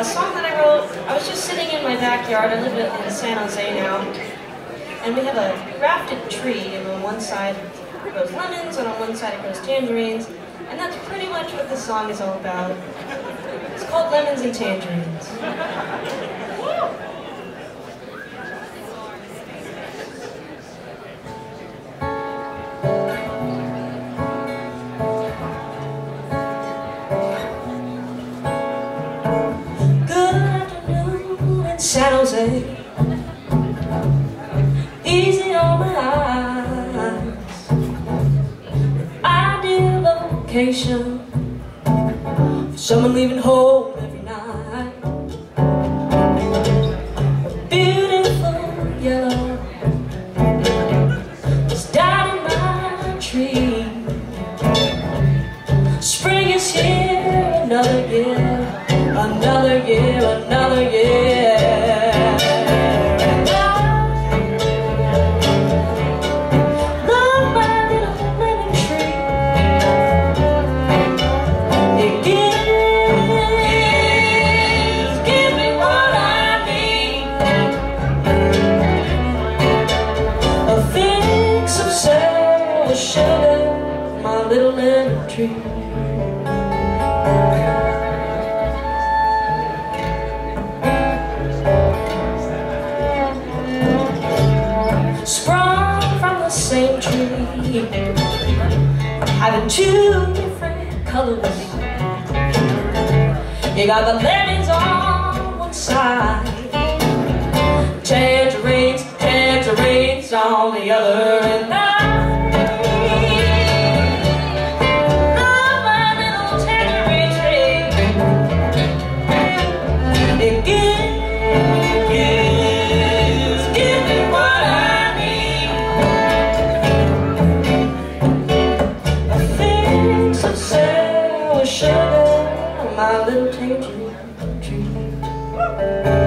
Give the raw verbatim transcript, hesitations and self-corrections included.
a song that I wrote. I was just sitting in my backyard. I live in San Jose now. And we have a grafted tree, and on one side it grows lemons, and on one side it grows tangerines. And that's pretty much what the song is all about. It's called Lemons and Tangerines. San Jose, easy on my eyes, ideal location for someone leaving home every night. A beautiful yellow is down in my tree. Spring is here, another year, another year, another year. Little lemon tree. Sprung from the same tree, having two different colors. You got the lemons on one side, tangerines, tangerines on the other, and I my little tangerine tree.